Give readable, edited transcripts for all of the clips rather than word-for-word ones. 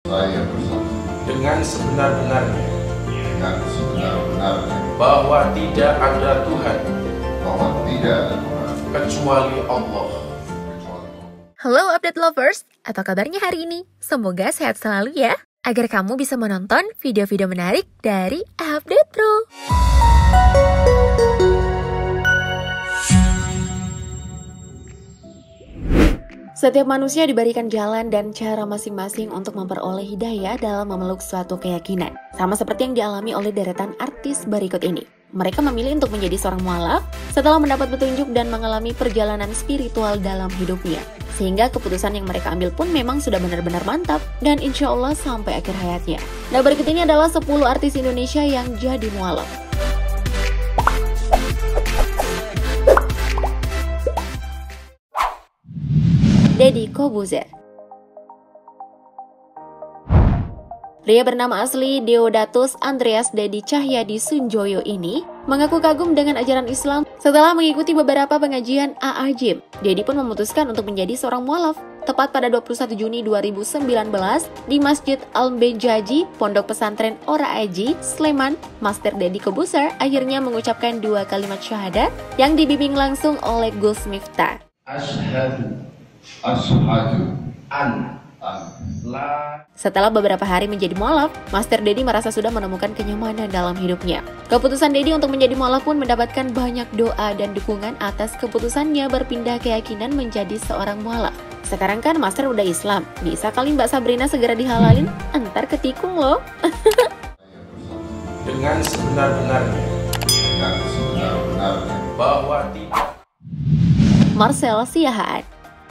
Saya bersaksi dengan sebenar-benarnya dengan sebenar-benarnya bahwa tidak ada Tuhan bahwa tidak ada Tuhan kecuali Allah. kecuali Allah. Halo Update Lovers, apa kabarnya hari ini? Semoga sehat selalu ya, agar kamu bisa menonton video-video menarik dari Update Pro. Setiap manusia diberikan jalan dan cara masing-masing untuk memperoleh hidayah dalam memeluk suatu keyakinan. Sama seperti yang dialami oleh deretan artis berikut ini. Mereka memilih untuk menjadi seorang mualaf setelah mendapat petunjuk dan mengalami perjalanan spiritual dalam hidupnya. Sehingga keputusan yang mereka ambil pun memang sudah benar-benar mantap dan insya Allah sampai akhir hayatnya. Nah, berikut ini adalah 10 artis Indonesia yang jadi mualaf. Deddy Corbuzier. Pria bernama asli Deodatus Andreas Deddy Cahyadi Sunjoyo ini mengaku kagum dengan ajaran Islam setelah mengikuti beberapa pengajian AA Gym. Deddy pun memutuskan untuk menjadi seorang mualaf. Tepat pada 21 Juni 2019 di Masjid Al-Bejaji, Pondok Pesantren Ora Aji, Sleman, Master Deddy Corbuzier akhirnya mengucapkan 2 kalimat syahadat yang dibimbing langsung oleh Gus Miftah. Ashhadu An la. Setelah beberapa hari menjadi mualaf, Master Deddy merasa sudah menemukan kenyamanan dalam hidupnya. Keputusan Deddy untuk menjadi mualaf pun mendapatkan banyak doa dan dukungan atas keputusannya berpindah keyakinan menjadi seorang mualaf. Sekarang kan Master udah Islam, bisa kali Mbak Sabrina segera dihalalin? Antar ketikung loh. Dengan sebenar-benarnya dengan sebenar-benarnya bahwa tidak. Marcel Siahaan.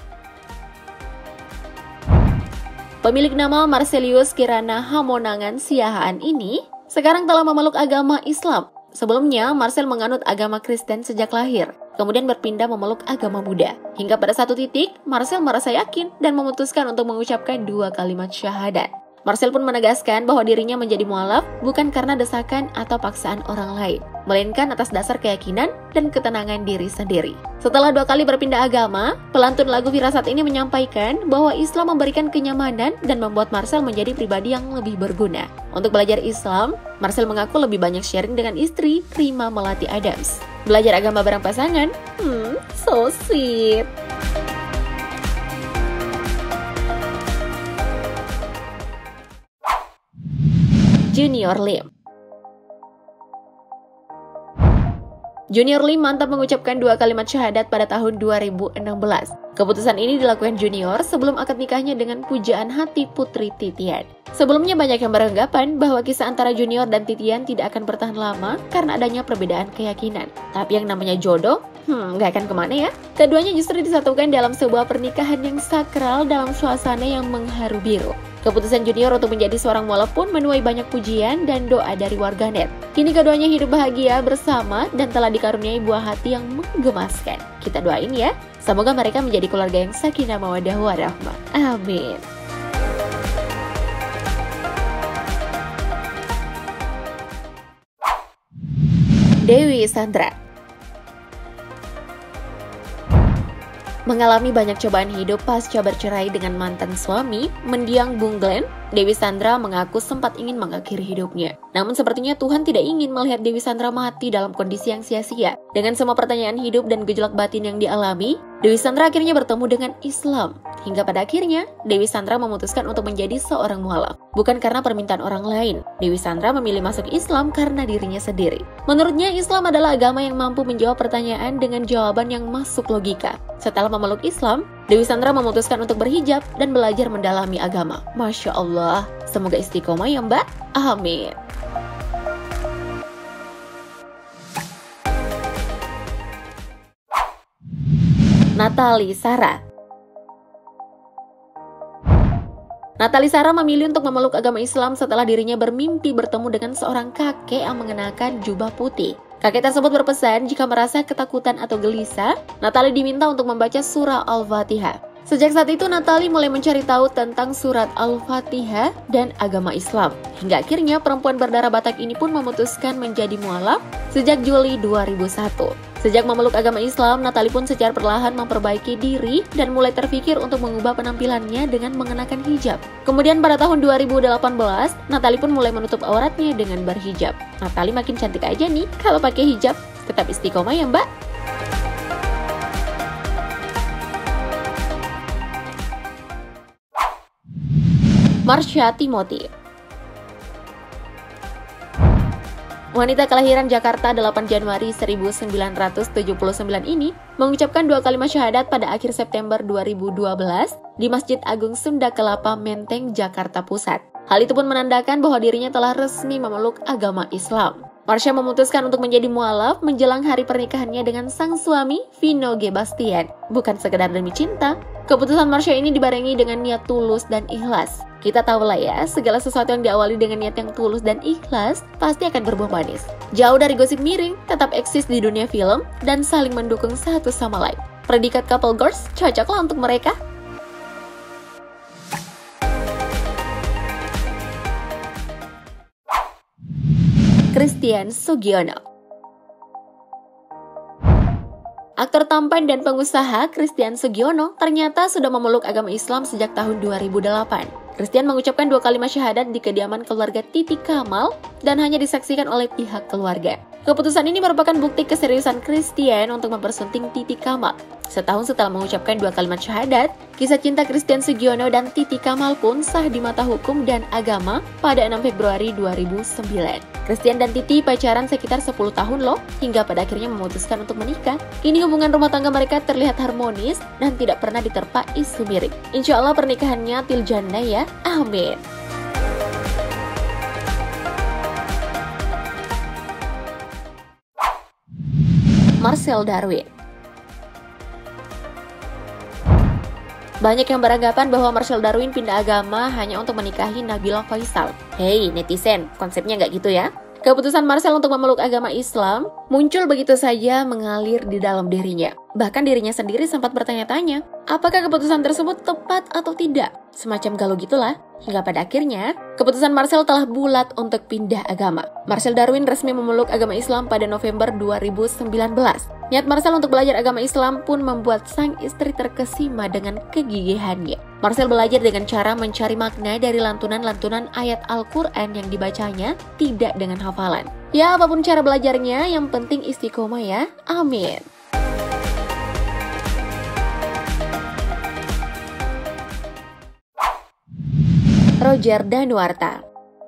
Pemilik nama Marcelius Kirana Hamonangan Siahaan ini sekarang telah memeluk agama Islam. Sebelumnya, Marcel menganut agama Kristen sejak lahir, kemudian berpindah memeluk agama Buddha. Hingga pada satu titik, Marcel merasa yakin dan memutuskan untuk mengucapkan 2 kalimat syahadat. Marcel pun menegaskan bahwa dirinya menjadi mualaf bukan karena desakan atau paksaan orang lain, melainkan atas dasar keyakinan dan ketenangan diri sendiri. Setelah 2 kali berpindah agama, pelantun lagu Firasat ini menyampaikan bahwa Islam memberikan kenyamanan dan membuat Marcel menjadi pribadi yang lebih berguna. Untuk belajar Islam, Marcel mengaku lebih banyak sharing dengan istri, Rima Melati Adams. Belajar agama bareng pasangan? So sweet. Junior Lim. Junior Lim mantap mengucapkan 2 kalimat syahadat pada tahun 2016. Keputusan ini dilakukan Junior sebelum akad nikahnya dengan pujaan hati Putri Titian. Sebelumnya banyak yang beranggapan bahwa kisah antara Junior dan Titian tidak akan bertahan lama karena adanya perbedaan keyakinan. Tapi yang namanya jodoh, nggak akan kemana ya. Keduanya justru disatukan dalam sebuah pernikahan yang sakral dalam suasana yang mengharu biru. Keputusan Junior untuk menjadi seorang mualaf pun menuai banyak pujian dan doa dari warganet. Kini keduanya hidup bahagia bersama dan telah dikaruniai buah hati yang menggemaskan. Kita doain ya, semoga mereka menjadi keluarga yang sakinah mawaddah warahmah. Amin. Dewi Sandra. Mengalami banyak cobaan hidup pasca bercerai dengan mantan suami, mendiang Bung Glenn, Dewi Sandra mengaku sempat ingin mengakhiri hidupnya. Namun sepertinya Tuhan tidak ingin melihat Dewi Sandra mati dalam kondisi yang sia-sia. Dengan semua pertanyaan hidup dan gejolak batin yang dialami, Dewi Sandra akhirnya bertemu dengan Islam. Hingga pada akhirnya, Dewi Sandra memutuskan untuk menjadi seorang mualaf. Bukan karena permintaan orang lain, Dewi Sandra memilih masuk Islam karena dirinya sendiri. Menurutnya, Islam adalah agama yang mampu menjawab pertanyaan dengan jawaban yang masuk logika. Setelah memeluk Islam, Dewi Sandra memutuskan untuk berhijab dan belajar mendalami agama. Masya Allah, semoga istiqomah ya Mbak. Amin. Natali Sara. Natali Sara memilih untuk memeluk agama Islam setelah dirinya bermimpi bertemu dengan seorang kakek yang mengenakan jubah putih. Kakek tersebut berpesan jika merasa ketakutan atau gelisah, Natali diminta untuk membaca surah Al-Fatihah. Sejak saat itu, Natali mulai mencari tahu tentang surat Al-Fatihah dan agama Islam. Hingga akhirnya perempuan berdarah Batak ini pun memutuskan menjadi mualaf sejak Juli 2001. Sejak memeluk agama Islam, Natali pun secara perlahan memperbaiki diri dan mulai terpikir untuk mengubah penampilannya dengan mengenakan hijab. Kemudian pada tahun 2018, Natali pun mulai menutup auratnya dengan berhijab. Natali makin cantik aja nih kalau pakai hijab. Tetap istiqomah ya Mbak. Marsha Timothy. Wanita kelahiran Jakarta 8 Januari 1979 ini mengucapkan 2 kalimat syahadat pada akhir September 2012 di Masjid Agung Sunda Kelapa, Menteng, Jakarta Pusat. Hal itu pun menandakan bahwa dirinya telah resmi memeluk agama Islam. Marsha memutuskan untuk menjadi mualaf menjelang hari pernikahannya dengan sang suami, Vino G. Bastian. Bukan sekedar demi cinta, keputusan Marsha ini dibarengi dengan niat tulus dan ikhlas. Kita tahu lah ya, segala sesuatu yang diawali dengan niat yang tulus dan ikhlas pasti akan berbuah manis. Jauh dari gosip miring, tetap eksis di dunia film dan saling mendukung satu sama lain. Predikat couple goals cocoklah untuk mereka. Christian Sugiono. Aktor tampan dan pengusaha Christian Sugiono ternyata sudah memeluk agama Islam sejak tahun 2008. Christian mengucapkan 2 kalimat syahadat di kediaman keluarga Titi Kamal dan hanya disaksikan oleh pihak keluarga. Keputusan ini merupakan bukti keseriusan Christian untuk mempersunting Titi Kamal. Setahun setelah mengucapkan 2 kalimat syahadat, kisah cinta Christian Sugiono dan Titi Kamal pun sah di mata hukum dan agama pada 6 Februari 2009. Christian dan Titi pacaran sekitar 10 tahun loh, hingga pada akhirnya memutuskan untuk menikah. Kini hubungan rumah tangga mereka terlihat harmonis dan tidak pernah diterpa isu miring. Insya Allah pernikahannya til jannah ya, amin. Marcel Darwin. Banyak yang beranggapan bahwa Marcel Darwin pindah agama hanya untuk menikahi Nabila Faisal. Hey netizen, konsepnya nggak gitu ya. Keputusan Marcel untuk memeluk agama Islam muncul begitu saja mengalir di dalam dirinya. Bahkan dirinya sendiri sempat bertanya-tanya, apakah keputusan tersebut tepat atau tidak? Semacam galau gitulah. Hingga pada akhirnya, keputusan Marcel telah bulat untuk pindah agama. Marcel Darwin resmi memeluk agama Islam pada November 2019. Niat Marcel untuk belajar agama Islam pun membuat sang istri terkesima dengan kegigihannya. Marcel belajar dengan cara mencari makna dari lantunan-lantunan ayat Al-Quran yang dibacanya, tidak dengan hafalan. Ya, apapun cara belajarnya, yang penting istiqomah ya. Amin. Roger Danuarta.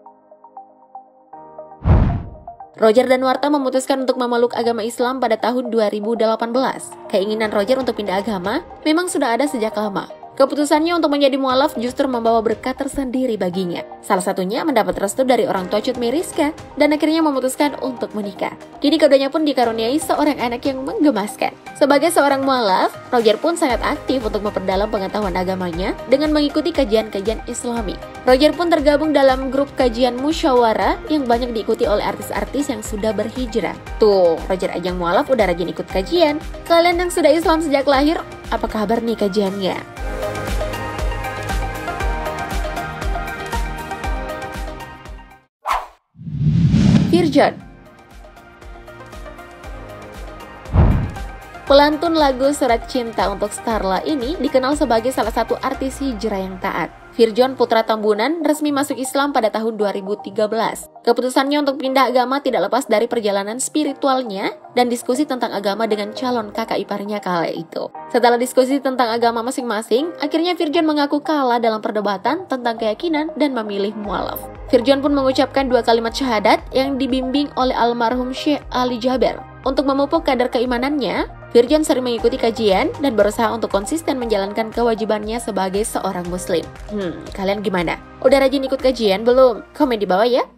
Roger Danuarta memutuskan untuk memeluk agama Islam pada tahun 2018. Keinginan Roger untuk pindah agama memang sudah ada sejak lama. Keputusannya untuk menjadi mualaf justru membawa berkat tersendiri baginya. Salah satunya mendapat restu dari orang tua Cut Meyriska dan akhirnya memutuskan untuk menikah. Kini keduanya pun dikaruniai seorang anak yang menggemaskan. Sebagai seorang mualaf, Roger pun sangat aktif untuk memperdalam pengetahuan agamanya dengan mengikuti kajian-kajian Islami. Roger pun tergabung dalam grup kajian musyawarah yang banyak diikuti oleh artis-artis yang sudah berhijrah. Tuh, Roger aja mualaf udah rajin ikut kajian. Kalian yang sudah Islam sejak lahir, apa kabar nih kajiannya? Virjon. Pelantun lagu Surat Cinta untuk Starla ini dikenal sebagai salah satu artis hijrah yang taat. Virjon Putra Tambunan resmi masuk Islam pada tahun 2013. Keputusannya untuk pindah agama tidak lepas dari perjalanan spiritualnya dan diskusi tentang agama dengan calon kakak iparnya kala itu. Setelah diskusi tentang agama masing-masing, akhirnya Virjon mengaku kalah dalam perdebatan tentang keyakinan dan memilih mualaf. Virjon pun mengucapkan 2 kalimat syahadat yang dibimbing oleh almarhum Syekh Ali Jaber. Untuk memupuk kadar keimanannya, Virjon sering mengikuti kajian dan berusaha untuk konsisten menjalankan kewajibannya sebagai seorang muslim. Kalian gimana? Udah rajin ikut kajian belum? Komen di bawah ya.